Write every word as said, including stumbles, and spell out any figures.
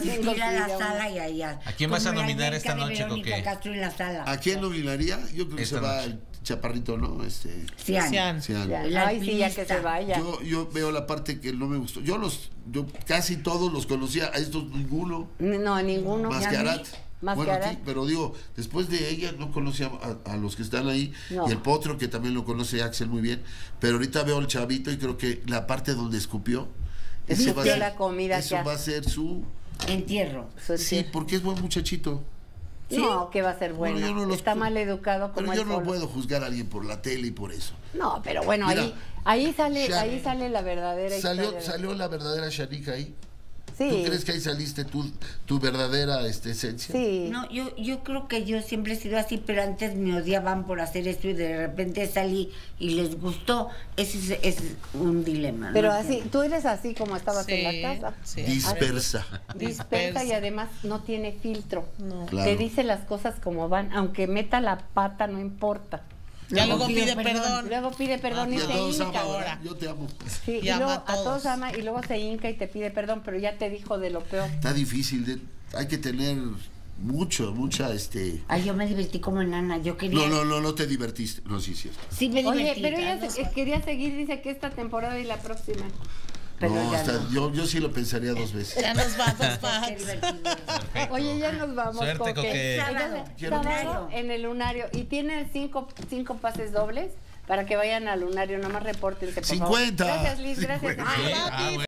tengo ir a la idea. sala y allá. ¿A quién vas a nominar esta noche, Coque? Coque? En la sala. ¿A quién nominaría? Yo creo que Esta se va noche. el chaparrito, ¿no? Este, Cian. Cian. Cian. Ya, El ay, sí, ya alpinista. que se vaya. Yo, yo veo la parte que no me gustó. Yo los, yo casi todos los conocía, a estos ninguno. No, ninguno. Más ¿Y a que mí? Arat. Más Bueno, que Arat. sí, pero digo, después de ella no conocía a, a los que están ahí. No. Y el Potro, que también lo conoce Axel muy bien. Pero ahorita veo al chavito y creo que la parte donde escupió, ese va a Escupió ser, la comida eso que va a ser su... Entierro. Su- Sí, porque es buen muchachito. No, que va a ser bueno. Bueno, yo no los- Está mal educado como Pero el yo no Polo. puedo juzgar a alguien por la tele y por eso. No, pero bueno, Mira, ahí ahí sale Shan- ahí sale la verdadera Salió, historia. de- salió la verdadera Shanika ahí. Sí. ¿Tú crees que ahí saliste tu, tu verdadera este, esencia? Sí. No, yo, yo creo que yo siempre he sido así, pero antes me odiaban por hacer esto y de repente salí y les gustó. Ese es, es un dilema. Pero ¿no? así, tú eres así como estabas Sí, en la casa. sí. Dispersa. Dispersa Dispersa. y además no tiene filtro. No. Claro. Te dice las cosas como van, aunque meta la pata, no importa. Ya luego pide pide perdón. perdón. Luego pide perdón Y y a se todos ama, hinca. ¿verdad? ahora. Yo te amo. Sí, Y y ama luego a a todos todos. ama y luego se hinca y te pide perdón, pero ya te dijo de lo peor. Está difícil. De, hay que tener mucho, mucha, este... Ay, yo me divertí como enana. Yo quería. No, no, no, no te divertiste. No, sí, es cierto. Sí, me Oye, divertí. pero ella ¿no? se- quería seguir, dice que esta temporada y la próxima. Pero no, ya hasta, no. Yo, yo sí lo pensaría dos veces. Ya nos vamos, Qué Max. divertido. Perfecto. Oye, ya nos vamos. Suerte, Coque. Coque. Ella Sábado. se- sábado en el Lunario. Y tiene cinco, cinco pases dobles para que vayan al Lunario. Nomás repórtense, por favor. cincuenta. Gracias, Liz. Gracias. cincuenta. Sí, ah, bueno.